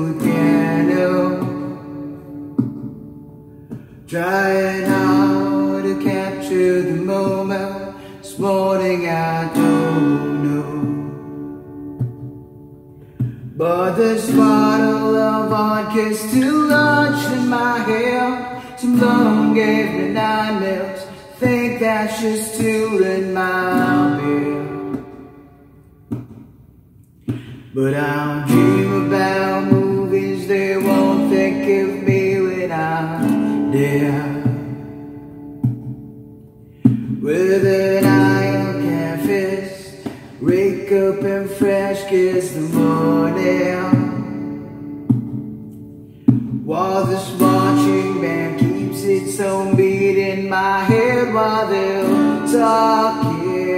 the piano, trying hard to capture the moment. This morning I don't know, but this bottle of vodka's still lunch in my hand. Some lung gave me 9 mils, think that she's still in my bed. But I'll dream about movies, they won't think of me when I'm dead. With an iron canvas, wake up and fresh kiss the morning, while this marching band keeps its own beat in my head, while they're talking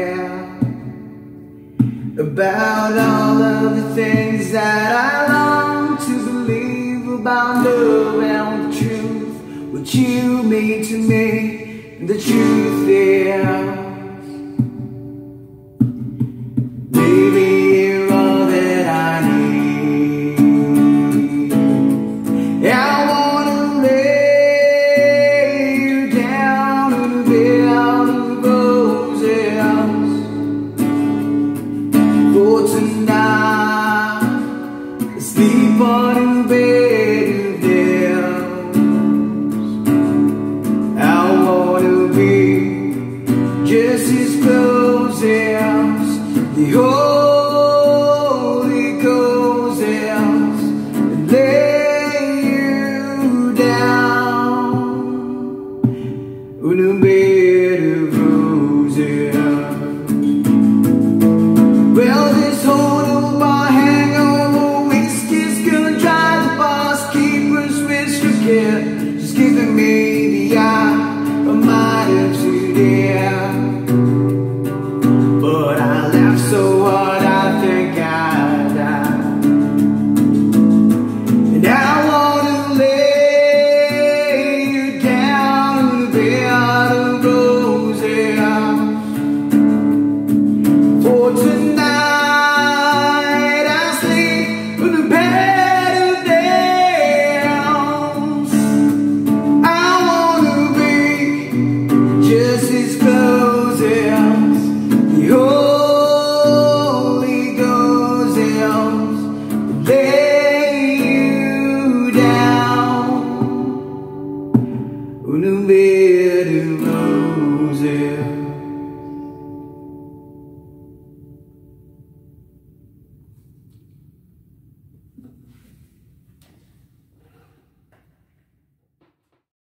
about all of the things that I long to believe about love and the truth, what you mean to me. The truth is, baby, you're all that I need. I wanna lay you down in a bed of roses for tonight. Sleep on in bed.